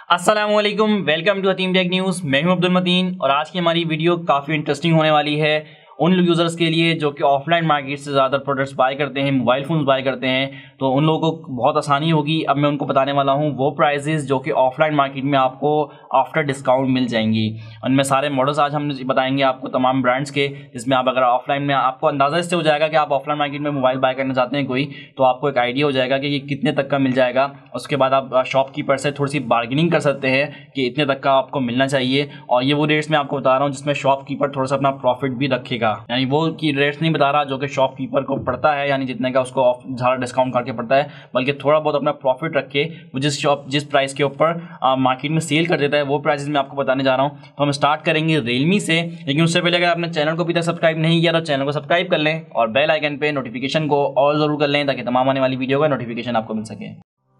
अस्सलामुअलैकुम, welcome to Hatim tech news. मैं हूं अब्दुल मतीन और आज की हमारी वीडियो काफ़ी इंटरेस्टिंग होने वाली है उन यूज़र्स के लिए जो कि ऑफलाइन मार्केट से ज़्यादा प्रोडक्ट्स बाय करते हैं, मोबाइल फ़ोन्स बाय करते हैं। तो उन लोगों को बहुत आसानी होगी। अब मैं उनको बताने वाला हूं वो प्राइजेस जो कि ऑफलाइन मार्केट में आपको आफ्टर डिस्काउंट मिल जाएंगी। उनमें सारे मॉडल्स आज हम बताएंगे आपको, तमाम ब्रांड्स के, जिसमें आप अगर ऑफलाइन में आपको अंदाज़ा इससे हो जाएगा कि आप ऑफलाइन मार्केट में मोबाइल बाय करना चाहते हैं कोई, तो आपको एक आइडिया हो जाएगा कि ये कितने तक का मिल जाएगा। उसके बाद आप शॉपकीपर से थोड़ी सी बार्गेनिंग कर सकते हैं कि इतने तक का आपको मिलना चाहिए। और ये वो रेट्स मैं आपको बता रहा हूँ जिसमें शॉपकीपर थोड़ा सा अपना प्रॉफिट भी रखेगा, यानी वो की रेट्स नहीं बता रहा जो कि शॉपकीपर को पड़ता है, यानी जितने का उसको ज़्यादा डिस्काउंट करके पड़ता है, बल्कि थोड़ा बहुत अपना प्रॉफिट रख के वो जिस प्राइस के ऊपर मार्केट में सेल कर देता है वो प्राइसेस मैं आपको बताने जा रहा हूँ। तो हम स्टार्ट करेंगे रियलमी से, लेकिन उससे पहले अगर आपने चैनल को अभी तक सब्सक्राइब नहीं किया तो चैनल को सब्सक्राइब कर लें और बेल आइकन पे नोटिफिकेशन को ऑल जरूर कर लें ताकि तमाम आने वाली वीडियो का नोटिफिकेशन आपको मिल सके।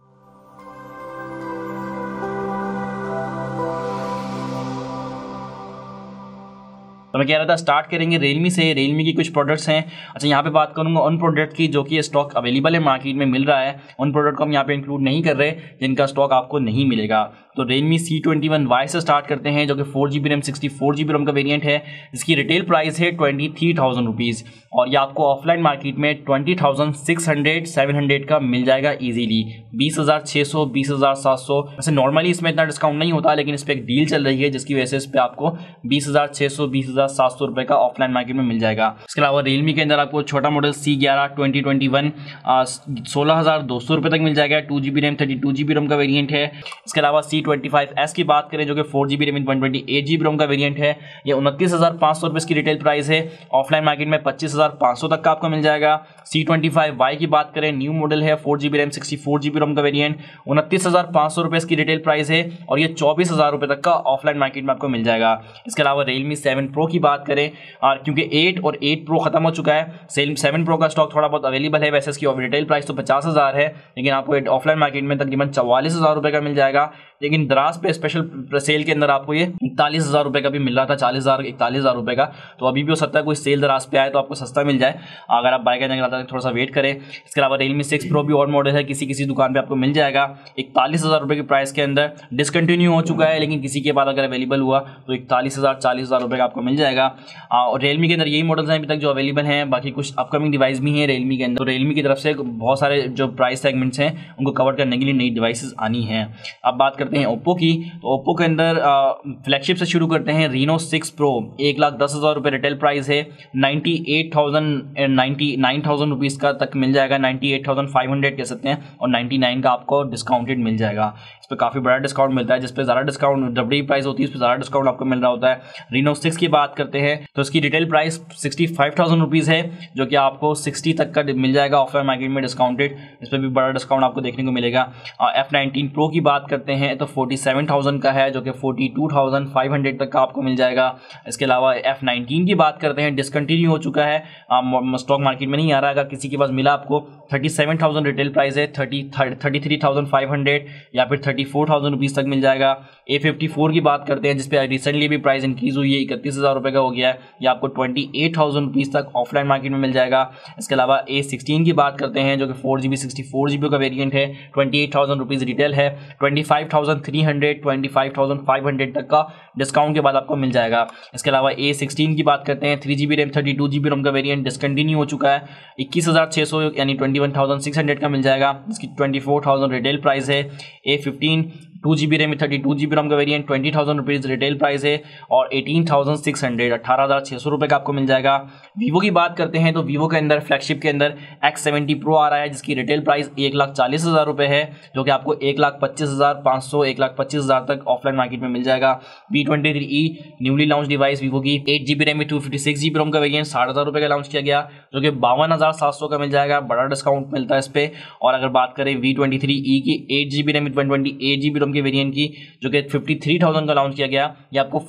तो मैं कह रहा था स्टार्ट करेंगे रियलमी से। रियलमी की कुछ प्रोडक्ट्स हैं। अच्छा, यहाँ पे बात करूँगा उन प्रोडक्ट की जो कि स्टॉक अवेलेबल है, मार्केट में मिल रहा है। उन प्रोडक्ट को हम यहाँ पे इंक्लूड नहीं कर रहे जिनका स्टॉक आपको नहीं मिलेगा। तो रियलमी C21Y से स्टार्ट करते हैं जो कि 4GB रैम 64GB रोम का वेरिएंट है। इसकी रिटेल प्राइस है 23,000 रुपीज़ और ये आपको ऑफलाइन मार्केट में 20,600 700 का मिल जाएगा ईजीली। 20,600 20,700। वैसे नॉर्मली इसमें इतना डिस्काउंट नहीं होता, लेकिन इस पर एक डील चल रही है जिसकी वजह से इस पर आपको 20,600 20,700 रुपये का ऑफलाइन मार्केट में मिल जाएगा। इसके अलावा रियलमी के अंदर आपको छोटा मॉडल C11 2021 16,200 रुपये तक मिल जाएगा। 2GB रैम 32GB रोम का वेरिएंट है। इसके अलावा C25S की बात करें जो कि 4GB रैम 128GB रोम का वेरिएंट है, ये 29,500 रुपये की रिटेल प्राइस है। ऑफलाइन मार्केट में 25,500 तक का आपको मिल जाएगा। C25Y की बात करें, न्यू मॉडल है, 4GB रैम 64GB रोम का वेरिएंट, 29,500 रुपये की रिटेल प्राइस है और ये 24,000 रुपये तक का ऑफलाइन मार्केट में आपको मिल जाएगा। इसके अलावा रियलमी 7 Pro की बात करें, क्योंकि 8 और 8 Pro खत्म हो चुका है, 7 Pro का स्टॉक थोड़ा बहुत अवेलेबल है। वैसे इसकी रिटेल प्राइस तो 50,000 है, लेकिन आपको ऑफलाइन मार्केट में तकरीबन 44,000 रुपये का मिल जाएगा। लेकिन दराज पे स्पेशल सेल के अंदर आपको ये 41,000 रुपये का भी मिल रहा था, 40,000 41,000 रुपये का। तो अभी भी हो सकता है कोई सेल दराज पे आए तो आपको सस्ता मिल जाए अगर आप बाय करने के लिए थोड़ा सा वेट करें। इसके अलावा रियलमी 6 Pro भी और मॉडल है, किसी दुकान पे आपको मिल जाएगा 41,000 रुपये की प्राइस के अंदर। डिसकंटिन्यू हो चुका है, लेकिन किसी के बाद अगर अवेलेबल हुआ तो 41,000 40,000 रुपये का आपको मिल जाएगा। और रियलमी के अंदर यही मॉडल्स हैं अभी तक जो अवेलेबल हैं, बाकी कुछ अपकमिंग डिवाइस भी हैं रियलमी के अंदर। तो रियलमी की तरफ से बहुत सारे जो प्राइस सेगमेंट्स हैं उनको कवर करने के लिए नई डिवाइसेस आनी हैं। अब बात करते हैं ओप्पो की। तो ओप्पो के अंदर फ्लैगशिप से शुरू करते हैं। Reno 6 Pro 1,10,000 रुपये रिटेल प्राइस है, 99,000 रुपीज़ का तक मिल जाएगा, 98,500 कह सकते हैं, और 99 का आपको डिस्काउंटेड मिल जाएगा। इस पर काफ़ी बड़ा डिस्काउंट मिलता है, जिस पर ज़्यादा डिस्काउंट डब्ल्यू प्राइस होती है उस पर ज़्यादा डिस्काउंट आपको मिल रहा होता है। Reno 6 की बात करते हैं तो इसकी रिटेल प्राइस 65,000 रुपीज़ है, जो कि आपको 60 तक का मिल जाएगा ऑफलाइन मार्केट में डिस्काउंटेड। इस पर भी बड़ा डिस्काउंट आपको देखने को मिलेगा। F19 Pro की बात करते हैं तो 47,000 का है, जो कि 42,500 तक का आपको मिल जाएगा। इसके अलावा F19 की बात करते हैं, डिसकंटिन्यू हो चुका है, स्टॉक मार्केट में नहीं आ रहा। अगर किसी के पास मिला आपको 37,000 रिटेल प्राइस है, 33,500 या फिर 34,000 रुपीज़ तक मिल जाएगा। A54 की बात करते हैं जिसपे रिसेंटली भी प्राइस इंक्रीज हुई है, 31,000 रुपये का हो गया है, ये आपको 28,000 रुपीज़ तक ऑफलाइन मार्केट में मिल जाएगा। इसके अलावा A16 की बात करते हैं जो कि 4GB 64GB का वेरिएंट है, 28,000 रुपीज़ रिटेल है, 25,300 25,500 तक का डिस्काउंट के बाद आपको मिल जाएगा। इसके अलावा A16 की बात करते हैं, 3GB रैम 32GB रोम का वेरिएंट डिसकंटिन्यू हो चुका है, 21,600 यानी 21,600 का मिल जाएगा, इसकी 24,000 रिटेल प्राइस है। A15 2GB RAM 32GB ROM का वेरिएंट 20,000 रुपीज़ रिटेल प्राइस है और 18,600 18,600 रुपये का आपको मिल जाएगा। वीवो की बात करते हैं तो वीवो के अंदर फ्लैगशिप के अंदर X70 Pro आ रहा है, जिसकी रिटेल प्राइस 1,40,000 रुपये है, जो कि आपको 1,25,500 1,25,000 तक ऑफलाइन मार्केट में मिल जाएगा। V23e newly launch device Vivo की 8GB रैम 256GB रोम का वेरिएंट 60,000 रुपये का लॉन्च किया गया, जो कि 52,700 का मिल जाएगा, बड़ा डिस्काउंट मिलता है इस पर। और अगर बात करें V23e की 8GB रैम 128GB के वेरिएंट की, जो कि 53,000 का लॉन्च किया गया, ये आपको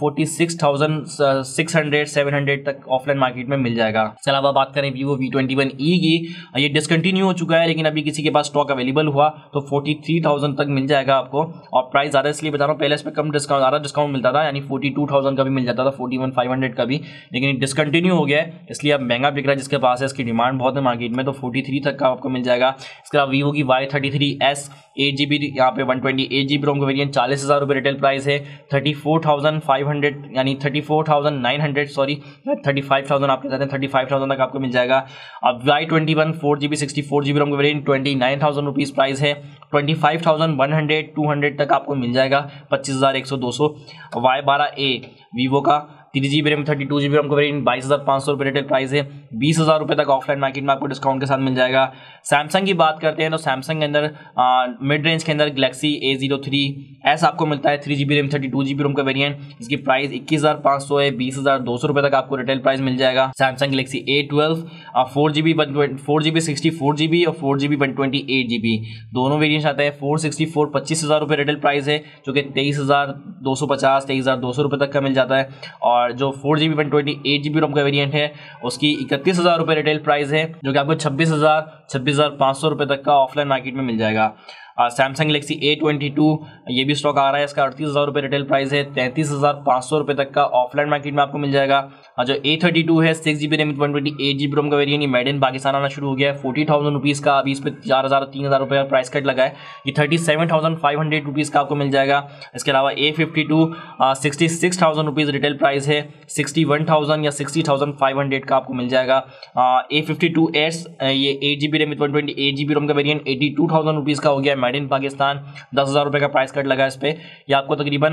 46,600 700 तक ऑफलाइन मार्केट में मिल जाएगा। इसके अलावा बात करें Vivo V21e की, ये डिसकंटिन्यू हो चुका है, लेकिन अभी किसी के पास स्टॉक अवेलेबल हुआ तो 43,000 तक मिल जाएगा आपको। और प्राइस ज़्यादा इसलिए बता रहा हूँ, पहले इस पर कम डिस्काउंट ज़्यादा डिस्काउंट मिलता था, यानी 42,000 का भी मिल जाता था, 41,500 का भी, लेकिन डिसकंटिन्यू हो गया है, इसलिए अब महंगा बिक रहा है। जिसके पास है इसकी डिमांड बहुत है मार्केट में, तो 43 तक का आपको मिल जाएगा। इसके अलावा Vivo की Y33s 8GB यहाँ पे 128GB रोम का वेरिएंट 40,000 रुपये रिटेल प्राइस है। 34,500 यानी 34,900 सॉरी 35,000 आप कह सकते हैं, 35,000 तक आपको मिल जाएगा। अब Y21 4GB 64GB रोम का वेरिएंट 29,000 रुपीज़ प्राइस है। 25,100 200 तक आपको मिल जाएगा, 25,100 200। Y12A वीवो का 3GB रैम 32GB रैम का वेरिएंट 22,500 रुपये रिटेल प्राइस है। 20,000 रुपये तक ऑफलाइन मार्केट में आपको डिस्काउंट के साथ मिल जाएगा। सैमसंग की बात करते हैं तो सैमसंग के अंदर मिड रेंज के अंदर गैलेक्सी A03s आपको मिलता है 3GB रैम 32GB रैम का वेरिएंट, इसकी प्राइस 21,500 है। 20,200 रुपये तक आपको रिटेल प्राइस मिल जाएगा। Samsung Galaxy A12 4GB 64GB और 4GB 128GB दोनों वेरिएंट्स आते हैं। 464 25,000 रुपये रिटेल प्राइस है, जो कि 23,250 23,200 रुपये तक का मिल जाता है। और जो 4GB 128GB रोम का वेरिएंट है उसकी 31,000 रुपये रिटेल प्राइस है, जो कि आपको 26,500 रुपये तक का ऑफलाइन मार्केट में मिल जाएगा। सैमसंग गैलेक्सी A22 ये भी स्टॉक आ रहा है, इसका 38,000 रुपये रिटेल प्राइस है। 33,500 रुपये तक का ऑफलाइन मार्केट में आपको मिल जाएगा। और जो A32 है 6GB रैम 128GB रोम का वेरिएंट, ये मेड इन पाकिस्तान आना शुरू हो गया है। 40,000 रुपीज़ का, अभी इस पर 4,000 3,000 रुपये का प्राइस कट लगा है। ये 37,500 रुपीज़ का आपको मिल जाएगा। इसके अलावा A52 66,000 रुपीज़ रिटेल प्राइस है। 61,000 या 60,500 का आपको मिल जाएगा। A52s ये 8GB रैम 128GB रोम का वेरिएंट 82,000 रुपीज़ का हो गया है, मेड इन पाकिस्तान। 10,000 रुपये का प्राइस कट लगा है इस पर। यह आपको तकरीबन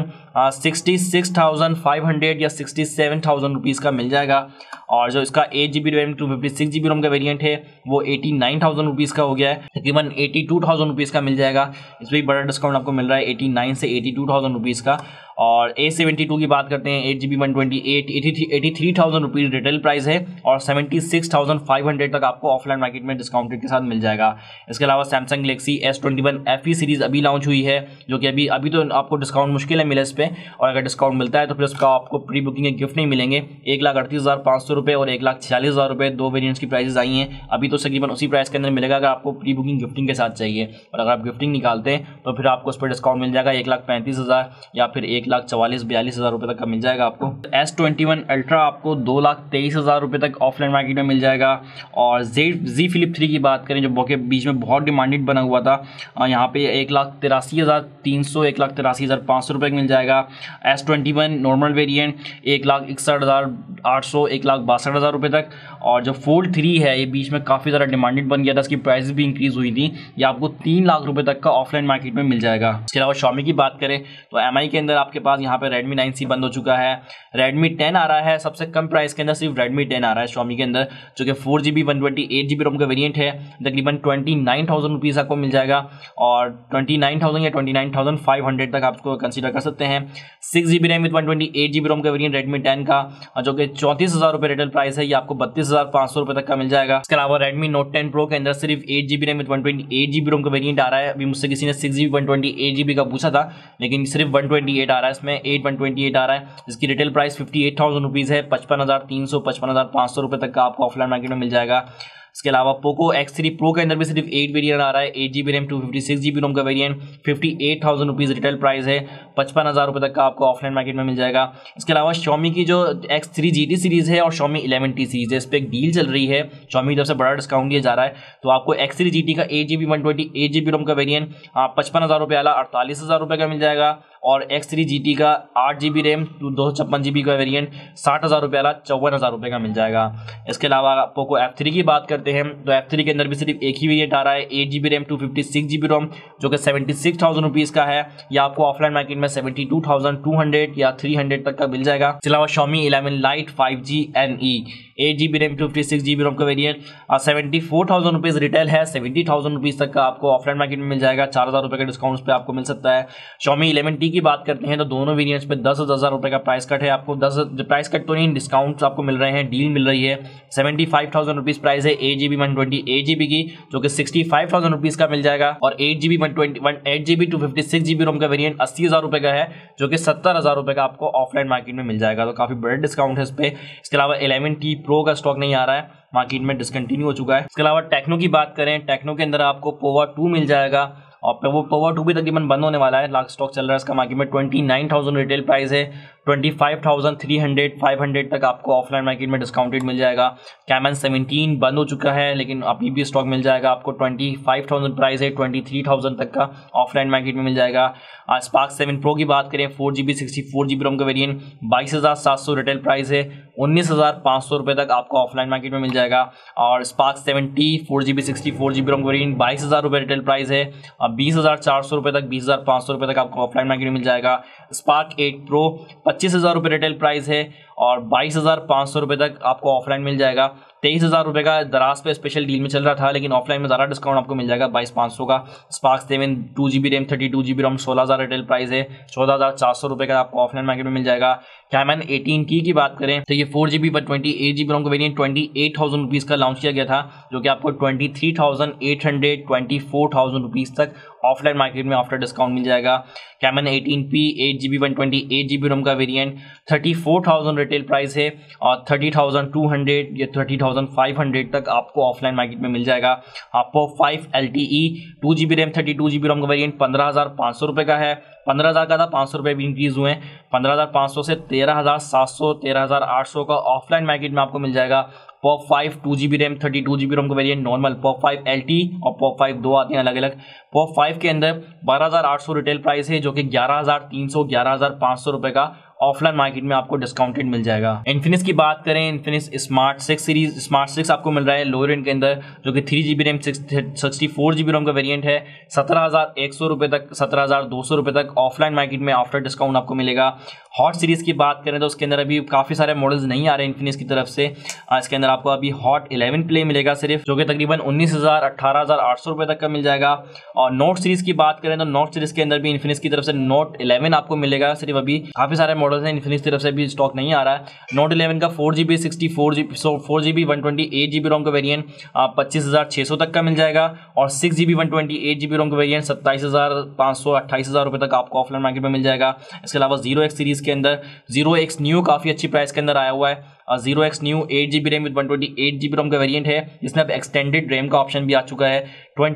66,500 या 67,000 रुपीज़ का मिल जाएगा। और जो इसका 8GB रैम 256GB रोम का वेरिएंट है वो 89,000 रुपीज़ का हो गया है, तकरीबन 82,000 रुपीज़ का मिल जाएगा। इस पर बड़ा डिस्काउंट आपको मिल रहा है 89 से 82,000 रुपीज़ का। और A72 की बात करते हैं 8GB 128 83,000 रुपीज़ रिटेल प्राइस है और 76,500 तक आपको ऑफलाइन मार्केट में डिस्काउंटेड के साथ मिल जाएगा। इसके अलावा Samsung Galaxy S21 FE series अभी लॉन्च हुई है, जो कि अभी तो आपको डिस्काउंट मुश्किल है मिले इस पर, और अगर डिस्काउंट मिलता है तो फिर उसका आपको प्री बुकिंग के गिफ्ट नहीं मिलेंगे। 1,38,500 रुपये और 1,46,000 रुपये दो वेरियंट्स की प्राइसेस आई हैं। अभी तो तकरीबन उसी प्राइस के अंदर मिलेगा अगर आपको प्री बुकिंग गिफ्टिंग के साथ चाहिए, और अगर आप गिफ्टिंग निकालते हैं तो फिर आपको उस पर डिस्काउंट मिल जाएगा 1,35,000 या फिर 1,44,000-42,000 रुपये तक का मिल जाएगा आपको। S21 अल्ट्रा आपको 2,23,000 रुपये तक ऑफलाइन मार्केट में मिल जाएगा। और Z Flip 3 की बात करें जो के बीच में बहुत डिमांडेड बना हुआ था, यहाँ पे 1,83,300 1,83,500 रुपये मिल जाएगा। S21 नॉर्मल वेरिएंट 1,61,800 1,62,000 रुपये तक। और जो Fold 3 है ये बीच में काफ़ी ज़्यादा डिमांडेड बन गया था, इसकी प्राइस भी इंक्रीज़ हुई थी, ये आपको 3 लाख रुपये तक का ऑफलाइन मार्केट में मिल जाएगा। इसके अलावा Xiaomi की बात करें तो MI के अंदर आपके पास यहाँ पे Redmi 9C बंद हो चुका है। Redmi 10 आ रहा है, सबसे कम प्राइस के अंदर सिर्फ Redmi 10 आ रहा है Xiaomi के अंदर, जो कि 4GB 128GB रोम का वेरिएंट है, तकरीबन 29,000 रुपीज़ आपको मिल जाएगा। और 29,000 या 29,500 तक आपको कंसीडर कर सकते हैं। 6GB रैम 128GB रोम का वेरिएंट Redmi 10 का, जो कि 34,000 रुपये रिटेल प्राइस है, ये आपको 32,500 रुपये तक का मिल जाएगा। इसके अलावा Redmi Note 10 Pro के अंदर सिर्फ 8GB रैम 128GB रोम का वेरिएंट आ रहा है। अभी मुझसे किसी ने 6GB 128GB का पूछा था, लेकिन सिर्फ 128 आ रहा है, इसमें 128 आ रहा है, जिसकी रिटेल प्राइस 58,000 रुपीज़ है। 55,300 55,500 रुपये तक का आपको ऑफलाइन मार्केट में मिल जाएगा। इसके अलावा Poco X3 Pro के अंदर भी सिर्फ 8 वेरिएंट आ रहा है, 8GB रैम 256GB रोम का वेरिएंट, 58,000 रुपीज़ रिटेल प्राइस है, 55,000 रुपये तक का आपको ऑफलाइन मार्केट में मिल जाएगा। इसके अलावा Xiaomi की जो X3 GT सीरीज़ है और Xiaomi 11T सीरीज़ है, इस पर एक डील चल रही है, Xiaomi की तरफ से बड़ा डिस्काउंट दिया जा रहा है। तो आपको X3 GT का 8GB 128GB रोम का वेरिएंट 55,000 रुपये वाला 48,000 रुपये का मिल जाएगा। और X3 GT का 8GB रैम 256GB का वेरिएंट 60,000 रुपये वाला 54,000 रुपये का मिल जाएगा। इसके अलावा Poco F3 की बात करते हैं तो F3 के अंदर भी सिर्फ एक ही वेरिएंट आ रहा है, 8GB रैम 256GB रोम, जो कि 76,000 रुपीज़ का है, या आपको ऑफलाइन मार्केट में 72,200 या 300 तक का मिल जाएगा। इसके अलावा Xiaomi 11 Lite 5G NE 8GB RAM 256GB ROM का वेरिएंट 74,000 रुपीज़ रिटेल है, 70,000 रुपीज़ तक का आपको ऑफलाइन मार्केट में मिल जाएगा। 4,000 रुपये का डिस्काउंट पे आपको मिल सकता है। Xiaomi 11T की बात करते हैं तो दोनों वेरिएंट्स पे 10,000 रुपये का प्राइस कट है। आपको 10 प्राइस कट तो नहीं, डिस्काउंट्स आपको मिल रहे हैं, डील मिल रही है। 75,000 रुपीज़ प्राइस है 8GB 128GB की, जो कि 65,000 रुपीज़ का मिल जाएगा। और 8GB 256GB रोम का वेरिएंट 80,000 रुपये का है, जो कि 70,000 रुपये का आपको ऑफलाइन मार्केट में मिल जाएगा। तो काफ़ी बड़ा डिस्काउंट है इस पर। इसके अलावा 11T Pro का स्टॉक नहीं आ रहा है, मार्केट में डिसकंटिन्यू हो चुका है। इसके अलावा टेक्नो की बात करें, टेक्नो के अंदर आपको पोवा 2 मिल जाएगा और वो पोवा 2 भी तकरीबन बंद होने वाला है। लास्ट स्टॉक चल रहा है इसका मार्केट में, 29,000 रिटेल प्राइस है, 25,300 500 तक आपको ऑफलाइन मार्केट में डिस्काउंटेड मिल जाएगा। कैमन 17 बंद हो चुका है, लेकिन अभी भी स्टॉक मिल जाएगा आपको, 25,000 प्राइस है, 23,000 तक का ऑफलाइन मार्केट में मिल जाएगा। स्पार्क 7 प्रो की बात करें, 4GB 64GB रोम का वेरिएंट, 22,700 रिटेल प्राइस है, 19,500 रुपये तक आपको ऑफलाइन मार्केट में मिल जाएगा। और स्पार्क 7T 4GB 64GB रोम का वेरिएंट, 22,000 रुपये रिटेल प्राइस है, 20,400 रुपये तक, 20,500 रुपये तक आपको ऑफलाइन मार्केट में मिल जाएगा। स्पार्क 8 प्रो 25,000 रुपये रिटेल प्राइस है और 22,500 रुपये तक आपको ऑफलाइन मिल जाएगा। 23,000 रुपये का दराज पे स्पेशल डील में चल रहा था, लेकिन ऑफलाइन में ज़्यादा डिस्काउंट आपको मिल जाएगा, 22,500 का। Spark 7 2GB RAM 32GB ROM 16,000 retail price है, 14,400 रुपये का आपको ऑफलाइन मार्केट में मिल जाएगा। कैमन 18T की बात करें तो ये 4GB पर 28GB रोम का वेरिएंट 28,000 रुपीज़ का लॉन्च किया गया था, जो कि आपको 23,800 24,000 रुपीज़ तक ऑफलाइन मार्केट में आफ्टर डिस्काउंट मिल जाएगा। कैमन 18P 8GB 128GB रोम का वेरिएंट 34,000 रिटेल प्राइस है और 30,200 या 30,500 तक आपको ऑफलाइन मार्केट में मिल जाएगा। आपको 5 LTE 2GB RAM 32GB ROM का वेरिएंट 15,500 रुपये का है, 15,000 का था, 500 रुपये भी इंक्रीज हुए हैं, 15,500 से 13,700 13,800 का ऑफलाइन मार्केट में आपको मिल जाएगा। Pop 5 2GB RAM 32GB ROM का वेरिएंट नॉर्मल, पॉप 5 LT और पॉप 5 दो आते हैं अलग अलग। पॉप 5 के अंदर 12,800 रिटेल प्राइस है, जो कि 11,300 11,500 रुपये का ऑफलाइन मार्केट में आपको डिस्काउंटेड मिल जाएगा। इन्फिनिक्स की बात करें, इन्फिनिक्स स्मार्ट 6 सीरीज स्मार्ट 6 आपको मिल रहा है लोअर एंड के अंदर, जो कि 3GB रैम 64GB रोम का वेरिएंट है, 17,100 रुपये तक 17,200 रुपये तक ऑफलाइन मार्केट में आफ्टर डिस्काउंट आपको मिलेगा। हॉट सीरीज़ की बात करें तो उसके अंदर अभी काफ़ी सारे मॉडल्स नहीं आ रहे इन्फिनिक्स की तरफ से। इसके अंदर आपको अभी हॉट 11 प्ले मिलेगा सिर्फ, जो कि तकरीबन 19,000 18,800 रुपये तक का मिल जाएगा। और नोट सीरीज़ की बात करें तो नोट सीरीज़ के अंदर भी इन्फिनिक्स की तरफ से नोट 11 आपको मिलेगा सिर्फ, अभी काफ़ी सारे मॉडल्स हैं इन्फिनिक्स की तरफ से भी स्टॉक नहीं आ रहा है। नोट 11 का 4GB 4GB 128GB रोम का वेरिएंट 25,600 तक का मिल जाएगा और 6GB 128GB रोम का वेरिएंट 27,500 28,000 रुपये तक आपको ऑफलाइन मार्केट में मिल जाएगा। इसके अलावा 0x सीरीज़ के अंदर 0x न्यू काफ़ी अच्छी प्राइस के अंदर आया हुआ है। 0x new 8GB RAM with 128GB रोम का वेरिएंट है, जिसमें अब एक्सटेंडेड रैम का ऑप्शन भी आ चुका है,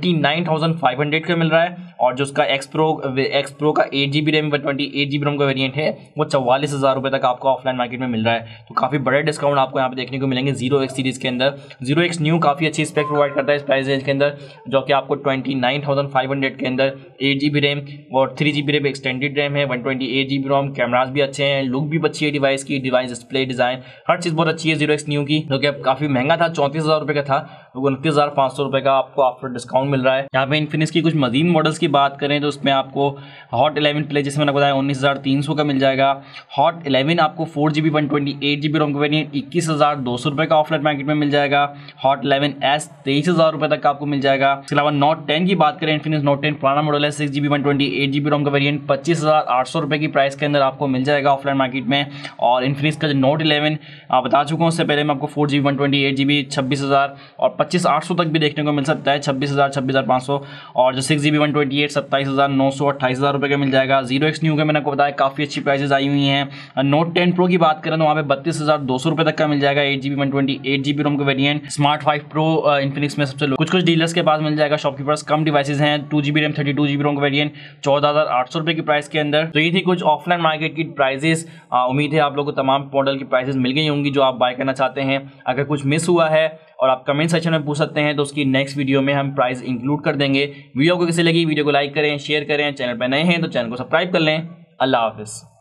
29,500 का मिल रहा है। और जो उसका X Pro का 8GB रैम विद 128GB रोम का वेरिएंट है, वो 44,000 रुपये तक आपको ऑफलाइन मार्केट में मिल रहा है। तो काफ़ी बड़े डिस्काउंट आपको यहाँ पे देखने को मिलेंगे 0x सीरीज़ के अंदर। 0x न्यू काफ़ी अच्छी स्पेक प्रोवाइड करता है इस प्राइस रेंज के अंदर, जो कि आपको 29,500 के अंदर 8GB रैम और 3GB रैम एक्सटेंडेड रैम है, 128GB रोम, कैमराज भी अच्छे हैं, लुक भी अच्छी है डिवाइस की, डिवाइस डिस्प्ले डिज़ाइन हर चीज़ बहुत अच्छी है 0x न्यू की, जो कि अब काफ़ी महंगा था, 34,000 रुपये का था, 29,500 रुपये का आपको आफ्टर डिस्काउंट मिल रहा है। यहाँ पे इन्फिनिक्स की कुछ मजीद मॉडल्स की बात करें तो उसमें आपको हॉट 11 प्ले, जिसमें मैंने बताया 19,300 का मिल जाएगा। हॉट 11 आपको 4GB 128GB रोम का वेरिएंट 21,200 रुपये का ऑफलाइन मार्केट में मिल जाएगा। हॉट 11S 23,000 रुपये तक का आपको मिल जाएगा। इसके अलावा नोट 10 की बात करें, इन्फिनिक्स नोट 10 पुराना मॉडल है, 6GB 128GB रोम का वेरिएंट 25,800 रुपये की प्राइस के अंदर आपको मिल जाएगा ऑफलाइन मार्केट में। और इन्फिनिक्स का जो नोट 11 बता चुका हूँ उससे पहले मैं आपको 4GB 128GB 26,000 और 25,800 तक भी देखने को मिल सकता है, 26,000 26,500। और जो 6GB 128 27,900 28,000 रुपये का मिल जाएगा। 0x न्यू का मैंने आपको बताया काफ़ी अच्छी प्राइसेस आई हुई हैं। नोट 10 प्रो की बात करें तो वहाँ पे 32,200 रुपये तक का मिल जाएगा, 8GB 128GB रोम का वेरिएंट। स्मार्ट 5 प्रो इन्फिनिक्स में सबसे लो, कुछ डीलर्स के पास मिल जाएगा, शॉपकीपर्स कम डिवाइसेज हैं, 2GB रैम 32GB रोम का वेरिएंट 14,800 रुपये की प्राइस के अंदर। तो ये थी कुछ ऑफलाइन मार्केट की प्राइजेस। उम्मीद है आप लोगों को तमाम मॉडल की प्राइसेस मिल गई होंगी जो आप बाय करना चाहते हैं। अगर कुछ मिस हुआ है और आप कमेंट सेक्शन में पूछ सकते हैं तो उसकी नेक्स्ट वीडियो में हम प्राइस इंक्लूड कर देंगे। वीडियो को कैसे लगी, वीडियो को लाइक करें, शेयर करें, चैनल पर नए हैं तो चैनल को सब्सक्राइब कर लें। अल्लाह हाफिज़।